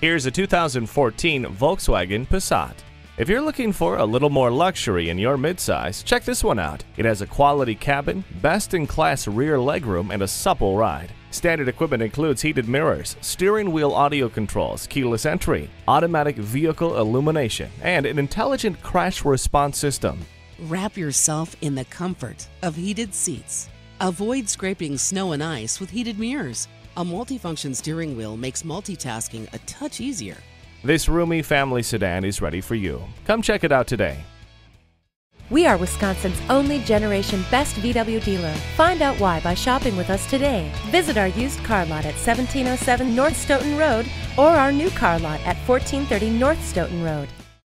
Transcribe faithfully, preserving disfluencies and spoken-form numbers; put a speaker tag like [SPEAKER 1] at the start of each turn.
[SPEAKER 1] Here's a two thousand fourteen Volkswagen Passat. If you're looking for a little more luxury in your midsize, check this one out. It has a quality cabin, best-in-class rear legroom, and a supple ride. Standard equipment includes heated mirrors, steering wheel audio controls, keyless entry, automatic vehicle illumination, and an intelligent crash response system.
[SPEAKER 2] Wrap yourself in the comfort of heated seats. Avoid scraping snow and ice with heated mirrors. A multifunction steering wheel makes multitasking a touch easier.
[SPEAKER 1] This roomy family sedan is ready for you. Come check it out today.
[SPEAKER 3] We are Wisconsin's only generation best V W dealer. Find out why by shopping with us today. Visit our used car lot at seventeen oh seven North Stoughton Road or our new car lot at fourteen thirty North Stoughton Road.